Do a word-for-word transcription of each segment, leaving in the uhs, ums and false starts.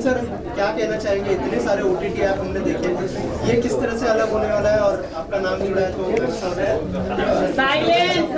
Sir, क्या कहना चाहेंगे, इतने सारे ओटीटी ऐप हमने देखे, ये किस तरह से अलग होने वाला है और आपका नाम जुड़ा है तो साइलेंट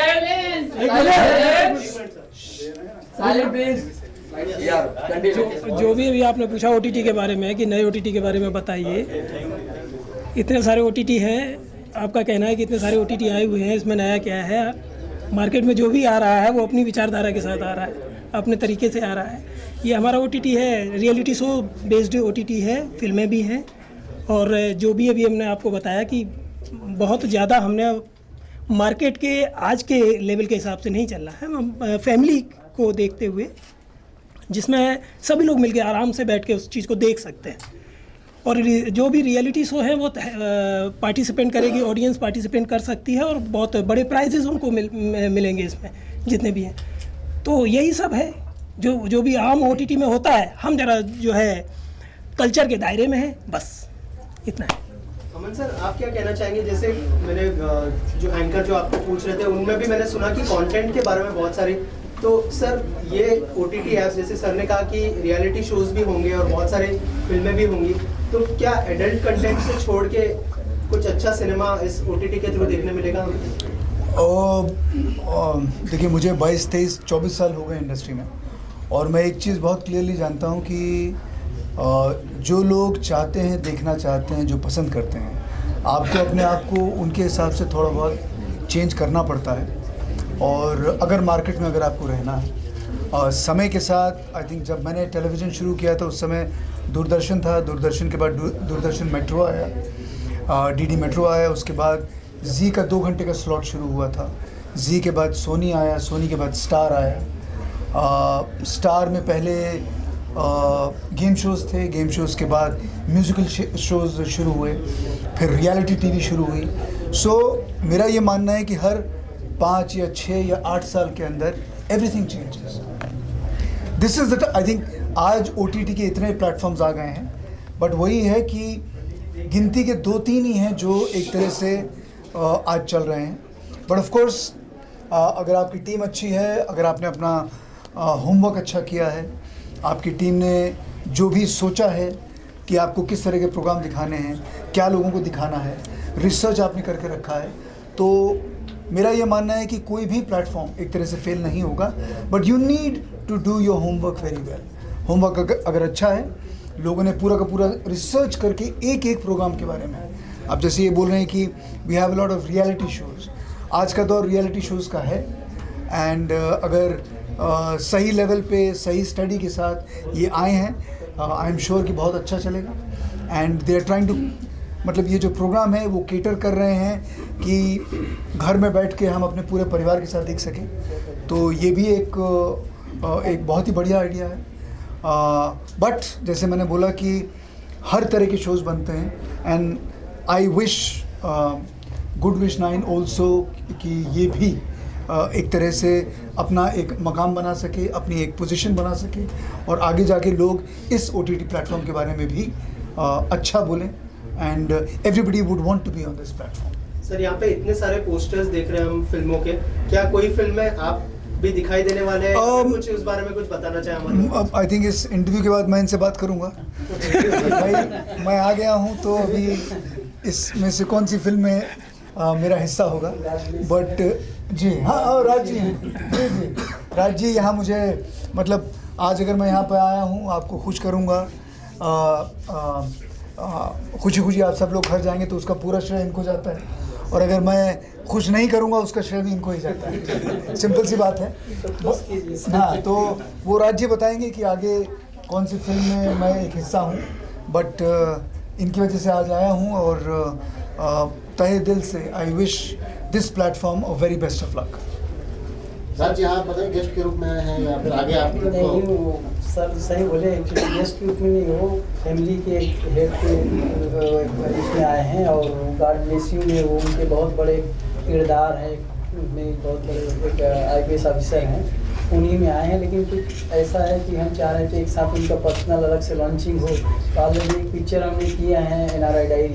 साइलेंट प्लीज। जो, जो भी अभी आपने पूछा ओटीटी के बारे में कि नए ओटीटी के बारे में बताइए, इतने सारे ओटीटी हैं, आपका कहना है कि इतने सारे ओटीटी आए हुए हैं, इसमें नया क्या है? मार्केट में जो भी आ रहा है वो अपनी विचारधारा के साथ आ रहा है, अपने तरीके से आ रहा है। ये हमारा ओटीटी है, रियलिटी शो बेस्ड ओटीटी है, फिल्में भी हैं, और जो भी अभी हमने आपको बताया कि बहुत ज़्यादा हमने मार्केट के आज के लेवल के हिसाब से नहीं चल रहा है, हम फैमिली को देखते हुए, जिसमें सभी लोग मिलकर आराम से बैठ के उस चीज़ को देख सकते हैं। और जो भी रियलिटी शो है वो पार्टिसिपेंट करेगी, ऑडियंस पार्टिसिपेंट कर सकती है और बहुत बड़े प्राइजेस उनको मिल, मिलेंगे इसमें जितने भी हैं। तो यही सब है जो जो भी आम ओटीटी में होता है, हम जरा जो है कल्चर के दायरे में है, बस इतना है। अमन सर, आप क्या कहना चाहेंगे? जैसे मैंने जो एंकर जो आपको पूछ रहे थे उनमें भी मैंने सुना कि कंटेंट के बारे में बहुत सारी, तो सर ये ओटीटी ऐप्स, जैसे सर ने कहा कि रियलिटी शोज भी होंगे और बहुत सारे फिल्में भी होंगी, तो क्या एडल्ट कंटेंट से छोड़ के कुछ अच्छा सिनेमा इस ओटीटी के थ्रू देखने मिलेगा हमें? देखिए, मुझे बाईस तेईस चौबीस साल हो गए इंडस्ट्री में, और मैं एक चीज़ बहुत क्लियरली जानता हूँ कि जो लोग चाहते हैं, देखना चाहते हैं, जो पसंद करते हैं, आपको अपने आप को उनके हिसाब से थोड़ा बहुत चेंज करना पड़ता है। और अगर मार्केट में अगर आपको रहना है, और समय के साथ, आई थिंक जब मैंने टेलीविज़न शुरू किया था उस समय दूरदर्शन था, दूरदर्शन के बाद दूरदर्शन मेट्रो आया, डीडी मेट्रो आया, उसके बाद जी का दो घंटे का स्लॉट शुरू हुआ था, जी के बाद सोनी आया, सोनी के बाद स्टार आया, आ, स्टार में पहले गेम शोज़ थे, गेम शोज़ के बाद म्यूज़िकल शोज़ शुरू हुए, फिर रियलिटी टीवी शुरू हुई। सो so, मेरा ये मानना है कि हर पाँच या छः या आठ साल के अंदर everything changes. This is the, I think आज ओटीटी के इतने प्लेटफॉर्म्स आ गए हैं, बट वही है कि गिनती के दो तीन ही हैं जो एक तरह से आज चल रहे हैं। बट ऑफ कोर्स अगर आपकी टीम अच्छी है, अगर आपने अपना होमवर्क अच्छा किया है, आपकी टीम ने जो भी सोचा है कि आपको किस तरह के प्रोग्राम दिखाने हैं, क्या लोगों को दिखाना है, रिसर्च आपने करके रखा है, तो मेरा ये मानना है कि कोई भी प्लेटफॉर्म एक तरह से फेल नहीं होगा। But you need to do your homework very well. Homework अगर, अगर अच्छा है, लोगों ने पूरा का पूरा रिसर्च करके एक एक प्रोग्राम के बारे में, अब जैसे ये बोल रहे हैं कि we have a lot of reality shows, आज का दौर रियलिटी शोज़ का है, एंड uh, अगर uh, सही लेवल पे सही स्टडी के साथ ये आए हैं, आई एम श्योर कि बहुत अच्छा चलेगा। And they are trying to, मतलब ये जो प्रोग्राम है वो केटर कर रहे हैं कि घर में बैठ के हम अपने पूरे परिवार के साथ देख सकें, तो ये भी एक एक बहुत ही बढ़िया आइडिया है। बट uh, जैसे मैंने बोला कि हर तरह के शोज़ बनते हैं, and I wish good wish nine also कि ये भी uh, एक तरह से अपना एक मकाम बना सके, अपनी एक पोजीशन बना सके, और आगे जाके लोग इस ओटीटी प्लेटफॉर्म के बारे में भी uh, अच्छा बोलें, and everybody would want to be on this platform. Sir, यहाँ पे इतने सारे पोस्टर्स देख रहे हैं हम फिल्मों के, क्या कोई फिल्म में आप भी दिखाई देने वाले हैं? um, कुछ उस बारे में कुछ बताना चाहें हमारे? आई थिंक इस इंटरव्यू के बाद मैं इनसे बात करूंगा। भाई मैं आ गया हूं तो अभी इसमें से कौन सी फिल्म में uh, मेरा हिस्सा होगा, बट जी हाँ, राज जी जी जी राज जी यहाँ मुझे, मतलब आज अगर मैं यहाँ पर आया हूँ, आपको खुश करूँगा, खुशी खुशी आप सब लोग घर जाएंगे तो उसका पूरा श्रेय इनको जाता है, और अगर मैं खुश नहीं करूंगा उसका श्रेय भी इनको ही जाता है। सिंपल सी बात है। हाँ, तो वो राज्य बताएंगे कि आगे कौन सी फिल्म में मैं एक हिस्सा हूँ, बट इनकी वजह से आज आया हूँ, और तहे दिल से I wish this platform a very best of luck. Sir ji, आप बताइए गेस्ट के रूप में हैं या फिर आगे आप? नहीं, वो सर सही बोले, एक्चुअली गेस्ट के रूप में नहीं, वो फैमिली के हेड के इसमें आए हैं, और गॉड ब्लेस यू में वो उनके बहुत बड़े किरदार हैं, में बहुत बड़े एक आई पी एस ऑफिसर हैं, उन्हीं में आए हैं। लेकिन कुछ ऐसा है कि हम चाह रहे थे एक साथ उनका पर्सनल अलग से लॉन्चिंग हो, तो ऑलरेडी एक पिक्चर हमने किया है एन आर आई डायरी,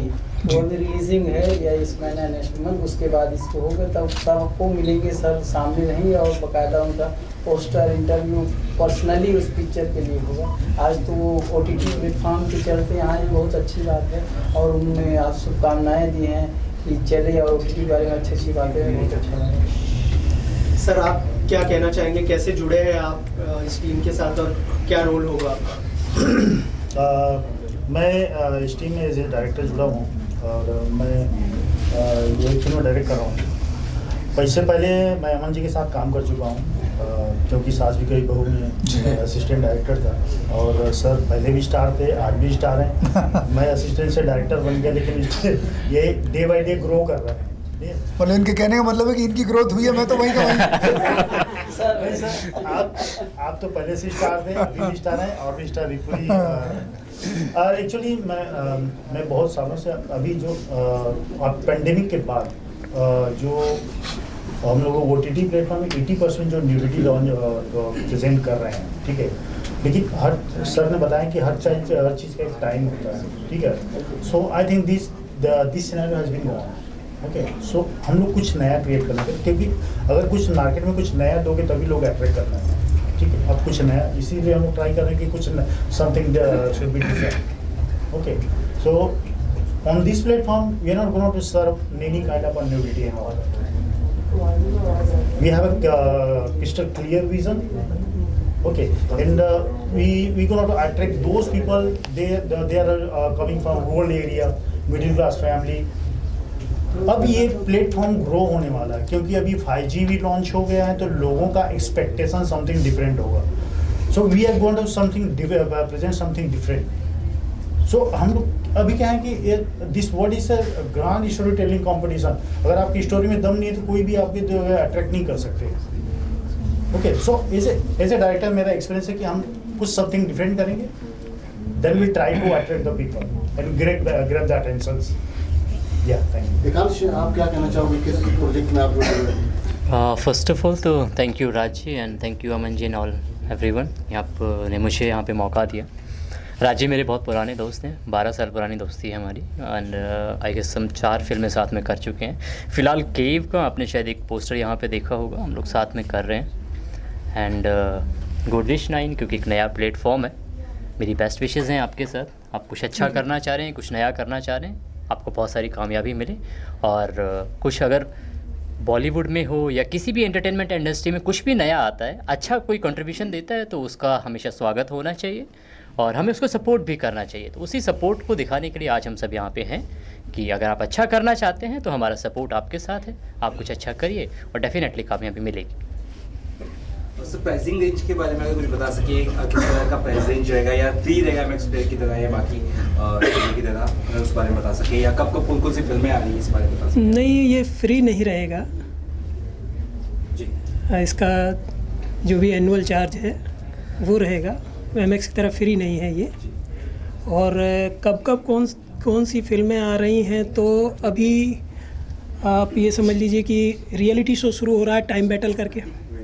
वो अभी रिलीजिंग है या इस महीना नेक्स्ट मंथ, उसके बाद इसको होगा तब सबको मिलेंगे सर, सामने रहेंगे और बाकायदा उनका पोस्टर इंटरव्यू पर्सनली उस पिक्चर के लिए होगा। आज तो वो ओ टी टी प्लेटफॉर्म के चलते आए, बहुत अच्छी बात है और उन्होंने आज शुभकामनाएँ दी हैं कि चले और ओ टी टी के बारे में अच्छी अच्छी बातें, बहुत अच्छा लगा। सर आप क्या कहना चाहेंगे, कैसे जुड़े हैं आप इस टीम के साथ और क्या रोल होगा आपका? मैं इस टीम में एज ए डायरेक्टर जुड़ा हूँ और मैं ये फिल्म डायरेक्ट कर रहा हूँ। इससे पहले मैं अमन जी के साथ काम कर चुका हूँ क्योंकि सास भी कई बहू में असिस्टेंट डायरेक्टर था और सर पहले भी स्टार थे, आज भी स्टार हैं। मैं असिस्टेंट से डायरेक्टर बन गया, लेकिन ये डे बाय डे ग्रो कर रहा है। मतलब इनके कहने का मतलब है कि इनकी ग्रोथ हुई है, मैं तो वही कहूँगा। सर सर आप आप तो पहले से स्टार थे, अभी भी स्टार हैं और भी स्टार इक्वली। और एक्चुअली मैं आ, मैं बहुत सालों से अभी जो पेंडेमिक के बाद आ, जो हम लोग ओ टी टी प्लेटफॉर्म में अस्सी परसेंट जो न्यूडिटी लॉन्च प्रेजेंट कर रहे हैं, ठीक है, लेकिन हर सर ने बताया कि हर चीज़ हर चीज़ का एक टाइम होता है, ठीक है। So I think this this scenario has been gone, okay. So हम लोग कुछ नया क्रिएट करना है, क्योंकि अगर कुछ मार्केट में कुछ नया दोगे तभी लोग अट्रैक्ट करना है, ठीक है। अब कुछ नया, इसीलिए हम लोग ट्राई कर रहे हैं कि कुछ something should be different, okay. So on this platform we are not going to serve any kind of nudity and all. We have a uh, crystal clear vision, okay, and uh, we we gonna to attract those people. They they are uh, coming from rural area, middle class family. अब ये platform grow होने वाला है क्योंकि अभी five G भी launch हो गया है, तो लोगों का एक्सपेक्टेशन समथिंग डिफरेंट होगा। So we are going to something present something different. So हम लोग अभी क्या है कि this word is a grand story telling competition. अगर आपकी स्टोरी में दम नहीं है तो कोई भी आपके अट्रैक्ट नहीं कर सकते, okay. So as as a director मेरा एक्सपीरियंस है कि हम कुछ समथिंग डिफरेंट करेंगे, then we try to attract the people and grab grab the attentions. या थैंक यू। एकांश, आप क्या कहना चाहोगे किस प्रोजेक्ट में आप जुड़े हुए हैं? फर्स्ट ऑफ ऑल तो thank you Raj ji and thank you Aman ji and all everyone, आपने मुझे यहाँ पे मौका दिया। राज जी मेरे बहुत पुराने दोस्त हैं, बारह साल पुरानी दोस्ती है हमारी एंड आई गेस हम चार फिल्में साथ में कर चुके हैं। फ़िलहाल केव का आपने शायद एक पोस्टर यहाँ पे देखा होगा, हम लोग साथ में कर रहे हैं। एंड गुड विश नाइन क्योंकि एक नया प्लेटफॉर्म है, मेरी बेस्ट विशेज़ हैं आपके साथ। आप कुछ अच्छा करना चाह रहे हैं, कुछ नया करना चाह रहे हैं, आपको बहुत सारी कामयाबी मिले। और uh, कुछ अगर बॉलीवुड में हो या किसी भी एंटरटेनमेंट इंडस्ट्री में कुछ भी नया आता है, अच्छा कोई कंट्रीब्यूशन देता है तो उसका हमेशा स्वागत होना चाहिए और हमें उसको सपोर्ट भी करना चाहिए। तो उसी सपोर्ट को दिखाने के लिए आज हम सब यहाँ पे हैं कि अगर आप अच्छा करना चाहते हैं तो हमारा सपोर्ट आपके साथ है, आप कुछ अच्छा करिए और डेफिनेटली कामयाबी मिलेगी। सर प्राइसिंग रेंज के बारे में अगर कुछ बता सके, किस तरह का प्राइस रेंज रहेगा या फ्री रहेगा मैक्स प्लेयर की तरह या बाकी की तरह, अगर उस बारे में बता सके, या कब कब कौन कौन सी फिल्में आ रही है इस बारे में बता सके? नहीं, ये फ्री नहीं रहेगा जी। इसका जो भी एनुअल चार्ज है वो रहेगा, एम एक्स की तरह फ्री नहीं है ये। और कब कब कौन कौन सी फिल्में आ रही हैं, तो अभी आप ये समझ लीजिए कि रियलिटी शो शुरू हो रहा है टाइम बैटल करके।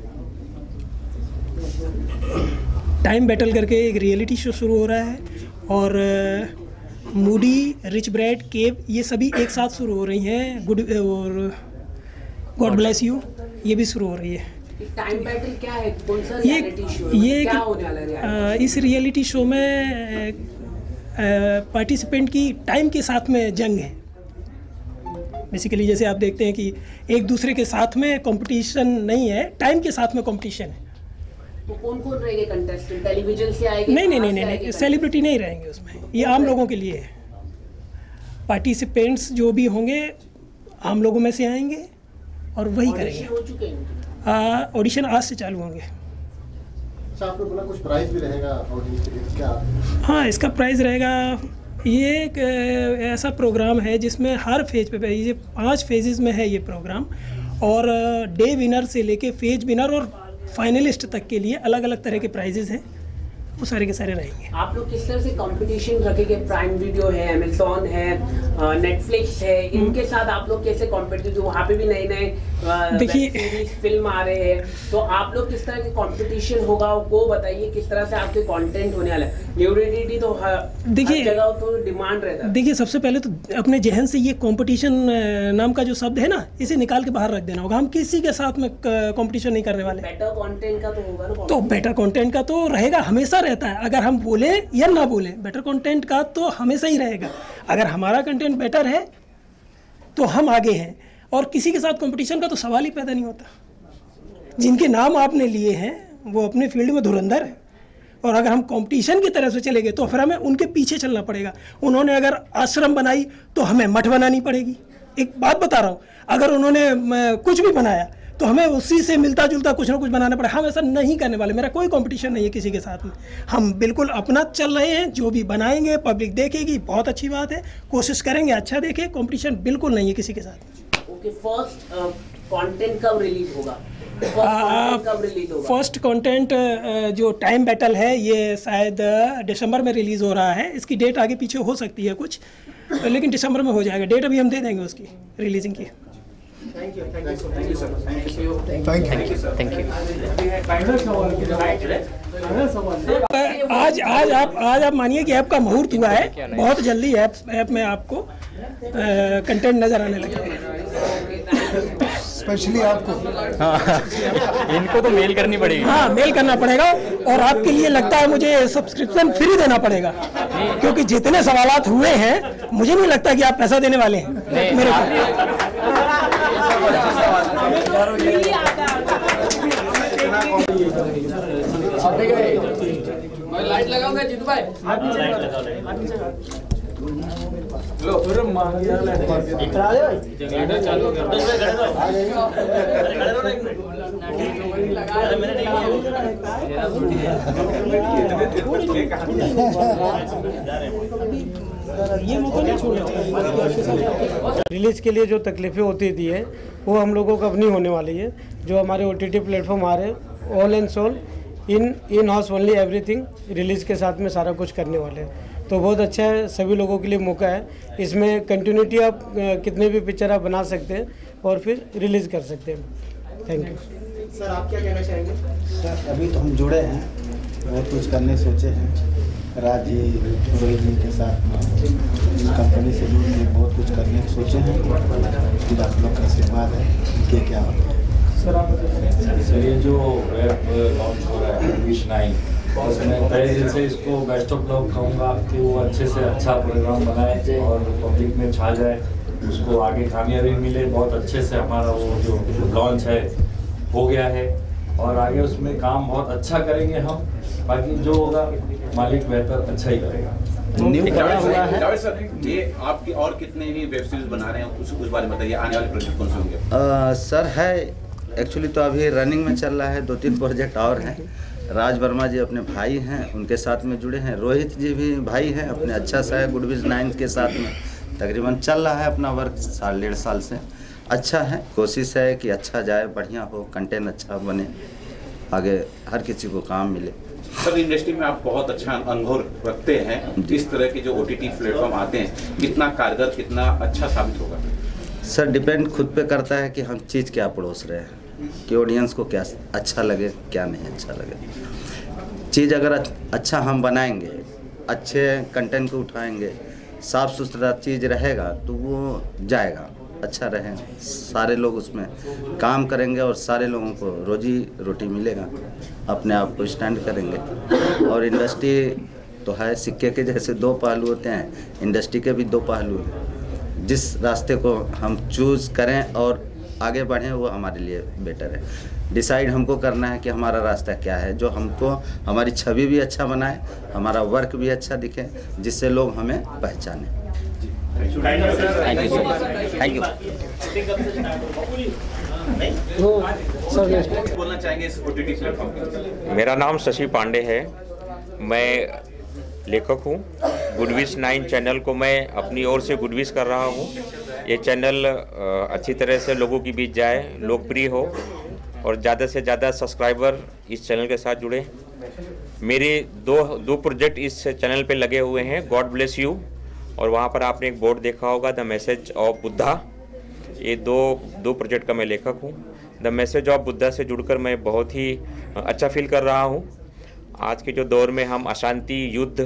टाइम बैटल करके एक रियलिटी शो शुरू हो रहा है और मूडी, रिच ब्रैड, केव ये सभी एक साथ शुरू हो रही हैं। गुड और गॉड ब्लेस यू ये भी शुरू हो रही है। टाइम बैटल क्या है, कौन सा ये रियलिटी शो ये क्या होने वाला है? आ, इस रियलिटी शो में पार्टिसिपेंट की टाइम के साथ में जंग है। बेसिकली जैसे आप देखते हैं कि एक दूसरे के साथ में कंपटीशन नहीं है, टाइम के साथ में कंपटीशन है। तो कौन कौन रहेंगे कंटेस्टेंट? टेलीविजन से आएंगे? नहीं नहीं नहीं नहीं, नहीं सेलिब्रिटी नहीं रहेंगे उसमें, ये आम लोगों के लिए है। पार्टिसिपेंट्स जो भी होंगे आम लोगों में से आएंगे और वही करेंगे। हो चुके हैं ऑडिशन आज से चालू होंगे। अच्छा, आपने बोला कुछ प्राइस भी रहेगा ऑडियंस के लिए, क्या? हाँ, इसका प्राइस रहेगा, ये एक ऐसा प्रोग्राम है जिसमें हर फेज पे, ये पांच फेजेस में है ये प्रोग्राम, और डे विनर से लेके फेज विनर और फाइनलिस्ट तक के लिए अलग अलग तरह के प्राइजेस हैं। वो सारे के सारे रहेंगे। आप लोग किस तरह से कंपटीशन रखेंगे? प्राइम वीडियो है, अमेज़ॉन है, नेटफ्लिक्स है, इनके साथ आप लोग कैसे कॉम्पिटिटिव, वहाँ पे भी नए नए देखिए फिल्म आ रहे हैं, तो आप लोग किस तरह के कंपटीशन होगा वो बताइए, किस तरह से आपके कंटेंट होने वाला है? न्यूडिटी तो देखिए जगह तो डिमांड रहता है। देखिए सबसे पहले तो अपने जहन से ये कंपटीशन नाम का जो शब्द है ना, इसे निकाल के बाहर रख देना होगा। हम किसी के साथ में कंपटीशन नहीं करने वाले। बेटर कंटेंट का तो होगा ना? तो बेटर कंटेंट का तो रहेगा, हमेशा रहता है, अगर हम बोले या ना बोले, बेटर कंटेंट का तो हमेशा ही रहेगा। अगर हमारा कंटेंट बेटर है तो हम आगे हैं, और किसी के साथ कंपटीशन का तो सवाल ही पैदा नहीं होता। जिनके नाम आपने लिए हैं वो अपने फील्ड में धुरंधर है, और अगर हम कंपटीशन की तरफ से चले गए तो फिर हमें उनके पीछे चलना पड़ेगा। उन्होंने अगर आश्रम बनाई तो हमें मठ बनानी पड़ेगी। एक बात बता रहा हूँ, अगर उन्होंने कुछ भी बनाया तो हमें उसी से मिलता जुलता कुछ ना कुछ बनाना पड़ेगा। हम ऐसा नहीं करने वाले, मेरा कोई कंपटीशन नहीं है किसी के साथ में। हम बिल्कुल अपना चल रहे हैं, जो भी बनाएंगे पब्लिक देखेगी, बहुत अच्छी बात है, कोशिश करेंगे अच्छा देखे। कंपटीशन बिल्कुल नहीं है किसी के साथ। ओके, फर्स्ट कंटेंट कब रिलीज होगा? फर्स्ट कंटेंट जो टाइम बैटल है ये शायद दिसंबर में रिलीज़ हो रहा है। इसकी डेट आगे पीछे हो सकती है कुछ, लेकिन दिसंबर में हो जाएगा। डेट अभी हम दे देंगे उसकी रिलीजिंग की। Thank you thank you so thank you sir thank you thank thank you. आज आज आप आज आप मानिए कि ऐप का मुहूर्त हुआ है, बहुत जल्दी ऐप ऐप में आपको कंटेंट नज़र आने लगेगा, स्पेशली आपको। हाँ, इनको तो मेल करनी पड़ेगी। हाँ, मेल करना पड़ेगा, और आपके लिए लगता है मुझे सब्सक्रिप्शन फ्री देना पड़ेगा, क्योंकि जितने सवालात हुए हैं मुझे नहीं लगता कि आप पैसा देने वाले हैं मेरे को। लाइट लगाऊंगा जीतू भाई। लो फिर चालू कर ये मौका नहीं छोड़ना चाहिए। रिलीज के लिए जो तकलीफें होती थी है वो हम लोगों को अब नहीं होने वाली है। जो हमारे ओ टी टी प्लेटफॉर्म आ रहे हैं, all and sole in in house only everything, release के साथ में सारा कुछ करने वाले हैं। तो बहुत अच्छा है, सभी लोगों के लिए मौका है। इसमें कंटिन्यूटी आप कितने भी पिक्चर आप बना सकते हैं और फिर रिलीज़ कर सकते हैं। Thank you sir. आप क्या कहना चाहेंगे? सर अभी तो हम जुड़े हैं, बहुत कुछ करने सोचे हैं। राज जी, रोहित जी के साथ कंपनी से जुड़ के बहुत कुछ करने सोचे हैं। फिर आप लोग का आशीर्वाद है कि क्या होगा। सर आप सर ये जो वेब लॉन्च हो रहा है विश नाइन, उसमें पहले दिन से इसको बेस्ट ऑफ लक कहूँगा कि वो अच्छे से अच्छा प्रोग्राम बनाए और पब्लिक में छा जाए, उसको आगे कामयाबी मिले। बहुत अच्छे से हमारा वो जो लॉन्च है हो गया है, और आगे उसमें काम बहुत अच्छा करेंगे हम। बाकी जो होगा मालिक बेहतर अच्छा ही करेगा। न्यू बड़ा हुआ है। जावेद सर, ये आपकी और कितने ही वेब सीरीज बना रहे हैं, कुछ कुछ बारे में बताइए। आने वाले प्रोजेक्ट कौन से होंगे? सर है एक्चुअली तो अभी रनिंग में चल रहा है, दो तीन प्रोजेक्ट और हैं। राज वर्मा जी अपने भाई हैं, उनके साथ में जुड़े हैं। रोहित जी भी भाई हैं अपने, अच्छा सा है। गुडविज नाइन के साथ में तकरीबन चल रहा है अपना वर्क साल डेढ़ साल से। अच्छा है, कोशिश है कि अच्छा जाए, बढ़िया हो, कंटेंट अच्छा बने, आगे हर किसी को काम मिले। सर इंडस्ट्री में आप बहुत अच्छा अनुभव रखते हैं, इस तरह के जो ओ टी टी प्लेटफॉर्म आते हैं कितना कारगर, कितना अच्छा साबित होगा? सर डिपेंड खुद पे करता है कि हम चीज़ क्या परोस रहे हैं, कि ऑडियंस को क्या अच्छा लगे क्या नहीं अच्छा लगे। चीज़ अगर अच्छा हम बनाएंगे, अच्छे कंटेंट को उठाएंगे, साफ़ सुथरा चीज़ रहेगा तो वो जाएगा, अच्छा रहे, सारे लोग उसमें काम करेंगे और सारे लोगों को रोजी रोटी मिलेगा, अपने आप को स्टैंड करेंगे। और इंडस्ट्री तो है, सिक्के के जैसे दो पहलू होते हैं, इंडस्ट्री के भी दो पहलू हैं। जिस रास्ते को हम चूज़ करें और आगे बढ़ें वो हमारे लिए बेटर है। डिसाइड हमको करना है कि हमारा रास्ता क्या है, जो हमको हमारी छवि भी अच्छा बनाए, हमारा वर्क भी अच्छा दिखे, जिससे लोग हमें पहचानें। Thank you. बोलना चाहेंगे इस ओटीटी प्लेटफॉर्म पे? मेरा नाम शशि पांडे है, मैं लेखक हूँ। गुडविश नाइन चैनल को मैं अपनी ओर से गुडविश कर रहा हूँ। ये चैनल अच्छी तरह से लोगों के बीच जाए, लोकप्रिय हो और ज़्यादा से ज़्यादा सब्सक्राइबर इस चैनल के साथ जुड़े। मेरे दो दो प्रोजेक्ट इस चैनल पे लगे हुए हैं, गॉड ब्लेस यू, और वहाँ पर आपने एक बोर्ड देखा होगा, द मैसेज ऑफ बुद्धा। ये दो दो प्रोजेक्ट का मैं लेखक हूँ। द मैसेज ऑफ बुद्धा से जुड़कर मैं बहुत ही अच्छा फील कर रहा हूँ। आज के जो दौर में हम अशांति, युद्ध,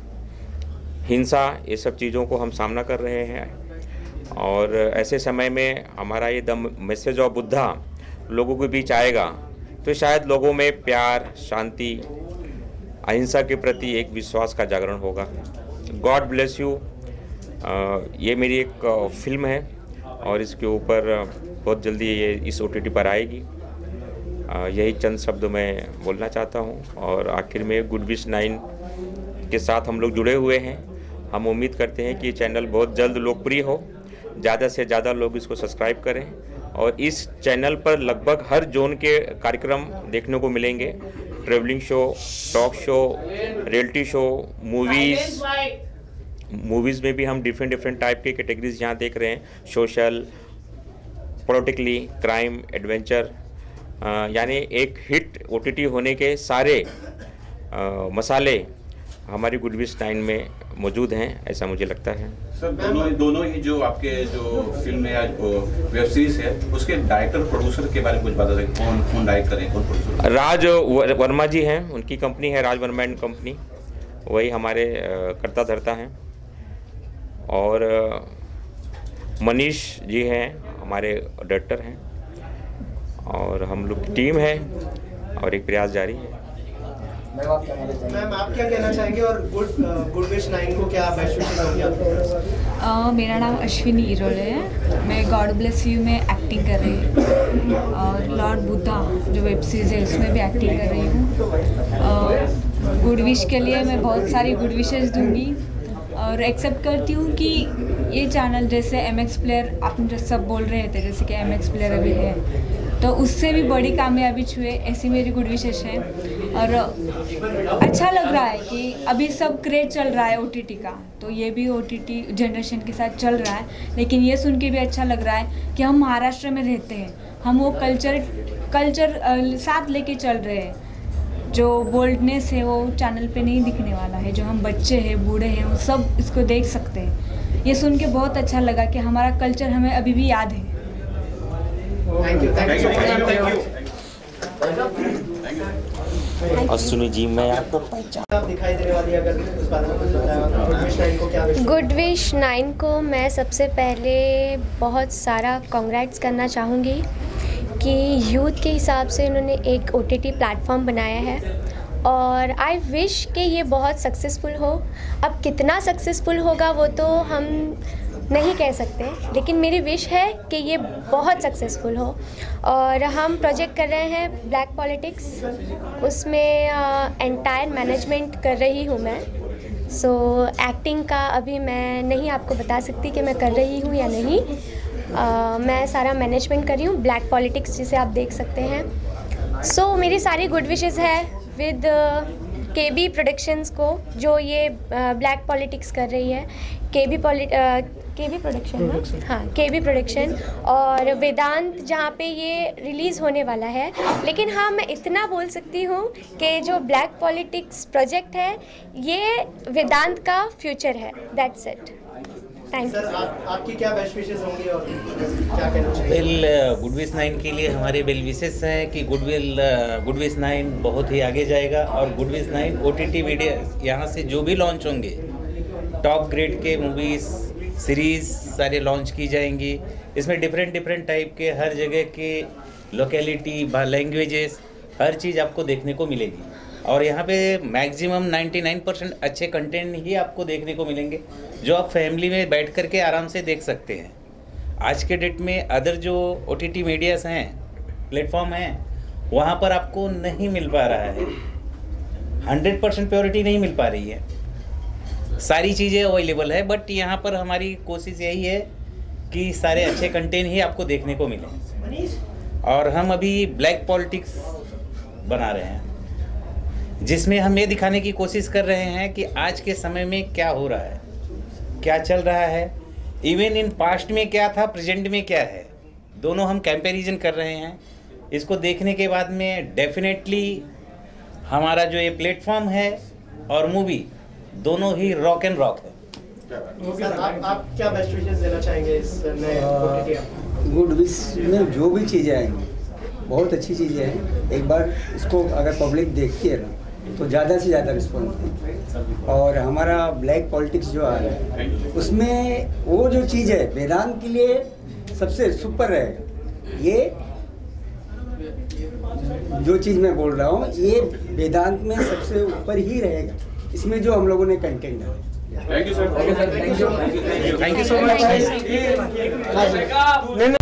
हिंसा, ये सब चीज़ों को हम सामना कर रहे हैं, और ऐसे समय में हमारा ये द मैसेज ऑफ बुद्धा लोगों के बीच आएगा तो शायद लोगों में प्यार, शांति, अहिंसा के प्रति एक विश्वास का जागरण होगा। गॉड ब्लेस यू ये मेरी एक फिल्म है और इसके ऊपर बहुत जल्दी ये इस ओ टी टी पर आएगी। यही चंद शब्द मैं बोलना चाहता हूँ। और आखिर में गुड विश नाइन के साथ हम लोग जुड़े हुए हैं। हम उम्मीद करते हैं कि ये चैनल बहुत जल्द लोकप्रिय हो, ज़्यादा से ज़्यादा लोग इसको सब्सक्राइब करें, और इस चैनल पर लगभग हर जोन के कार्यक्रम देखने को मिलेंगे। Travelling show, talk show, reality show, movies movies में भी हम डिफरेंट डिफरेंट टाइप के कैटेगरीज यहाँ देख रहे हैं, सोशल, पॉलिटिकली, क्राइम, एडवेंचर, यानी एक हिट ओ टी टी होने के सारे आ, मसाले हमारी गुड विश नाइन में मौजूद हैं, ऐसा मुझे लगता है। सर दोनों दोनों ही जो आपके जो फिल्म है या वेब सीरीज है उसके डायरेक्टर प्रोड्यूसर के बारे में कुछ बता सकते, कौन कौन डायरेक्ट करें, कौन प्रोड्यूसर? राज वर्मा जी हैं, उनकी कंपनी है राज वर्मा एंड कंपनी, वही हमारे कर्ता धर्ता हैं। और मनीष जी हैं हमारे डायरेक्टर हैं, और हम लोग की टीम है और एक प्रयास जारी है। मैम आप क्या कहना चाहेंगे और गुड गुड विश नाइन को क्या बेस्ट विशेस होंगी आपकी तरफ से? uh, मेरा नाम अश्विनी इरोले है, मैं गॉड ब्लेस यू में एक्टिंग कर रही हूँ, और लॉर्ड बुद्धा जो वेब सीरीज़ है उसमें भी एक्टिंग कर रही हूँ। गुड विश के लिए मैं बहुत सारी गुड विशेस दूंगी, और एक्सेप्ट करती हूँ कि ये चैनल जैसे एम एक्स प्लेयर आप सब बोल रहे थे, जैसे कि एम एक्स प्लेयर अभी है तो उससे भी बड़ी कामयाबी छुए, ऐसी मेरी गुड विशेष है। और अच्छा लग रहा है कि अभी सब क्रेज चल रहा है ओ टी टी का, तो ये भी ओ टी टी जनरेशन के साथ चल रहा है, लेकिन ये सुन के भी अच्छा लग रहा है कि हम महाराष्ट्र में रहते हैं, हम वो कल्चर कल्चर साथ लेके चल रहे हैं। जो बोल्डनेस है वो चैनल पे नहीं दिखने वाला है, जो हम बच्चे हैं, बूढ़े हैं, वो सब इसको देख सकते हैं। ये सुन के बहुत अच्छा लगा कि हमारा कल्चर हमें अभी भी याद है। Thank you, thank you. Ashwini ji मैं आपको आप दिखाई देने वाली अगर उस बारे में कुछ बताया, गुड विश नाइन को क्या विश? गुड विश नाइन को मैं सबसे पहले बहुत सारा कॉन्ग्रेट्स करना चाहूँगी कि यूथ के हिसाब से उन्होंने एक ओ टी टी प्लेटफॉर्म बनाया है, और आई विश कि ये बहुत सक्सेसफुल हो। अब कितना सक्सेसफुल होगा वो तो हम नहीं कह सकते, लेकिन मेरी विश है कि ये बहुत सक्सेसफुल हो। और हम प्रोजेक्ट कर रहे हैं ब्लैक पॉलिटिक्स, उसमें एंटायर मैनेजमेंट कर रही हूँ मैं। सो so, एक्टिंग का अभी मैं नहीं आपको बता सकती कि मैं कर रही हूँ या नहीं। uh, मैं सारा मैनेजमेंट कर रही हूँ ब्लैक पॉलिटिक्स, जिसे आप देख सकते हैं। सो so, मेरी सारी गुड विशेस है विद के बी प्रोडक्शंस को, जो ये ब्लैक uh, पॉलिटिक्स कर रही है। के बी पॉलि के बी प्रोडक्शन हाँ के बी प्रोडक्शन और वेदांत, जहाँ पे ये रिलीज़ होने वाला है। लेकिन हाँ, मैं इतना बोल सकती हूँ कि जो ब्लैक पॉलिटिक्स प्रोजेक्ट है ये वेदांत का फ्यूचर है। That's it. Thank you. आप, आपकी क्या बेस्ट विशेस होंगी और क्या कहना चाहिए? वेल गुड विश नाइन के लिए हमारे वेल विशेस हैं कि good will good wish nine बहुत ही आगे जाएगा, और good wish nine O T T video यहाँ से जो भी लॉन्च होंगे, टॉप ग्रेड के मूवीज़, सीरीज़ सारे लॉन्च की जाएंगी। इसमें डिफरेंट डिफरेंट टाइप के, हर जगह के लोकेलिटी, लैंग्वेजेस, हर चीज़ आपको देखने को मिलेगी। और यहाँ पे मैक्सिमम निन्यानवे परसेंट अच्छे कंटेंट ही आपको देखने को मिलेंगे, जो आप फैमिली में बैठ कर के आराम से देख सकते हैं। आज के डेट में अदर जो ओ टी टी मीडियाज़ हैं, प्लेटफॉर्म हैं, वहाँ पर आपको नहीं मिल पा रहा है, हंड्रेड परसेंट प्योरिटी नहीं मिल पा रही है। सारी चीज़ें अवेलेबल है, बट यहाँ पर हमारी कोशिश यही है कि सारे अच्छे कंटेंट ही आपको देखने को मिले। और हम अभी ब्लैक पॉलिटिक्स बना रहे हैं, जिसमें हम ये दिखाने की कोशिश कर रहे हैं कि आज के समय में क्या हो रहा है, क्या चल रहा है, इवन इन पास्ट में क्या था, प्रेजेंट में क्या है, दोनों हम कंपैरिजन कर रहे हैं। इसको देखने के बाद में डेफिनेटली हमारा जो ये प्लेटफॉर्म है और मूवी दोनों ही रॉक एंड रॉक है। सर आप आप क्या बेस्ट विशेस देना चाहेंगे इस नए ओटीटी ऐप? गुड विश में जो भी चीज़ें आएंगी बहुत अच्छी चीज़ें हैं। एक बार इसको अगर पब्लिक देखती है ना तो ज़्यादा से ज़्यादा रिस्पॉन्स दें। और हमारा ब्लैक पॉलिटिक्स जो आ रहा है उसमें वो जो चीज़ है वेदांत के लिए सबसे सुपर रहेगा। ये जो चीज़ मैं बोल रहा हूँ ये वेदांत में सबसे ऊपर ही रहेगा, इसमें जो हम लोगों ने कंटेंट डाला। Thank you sir, thank you so much.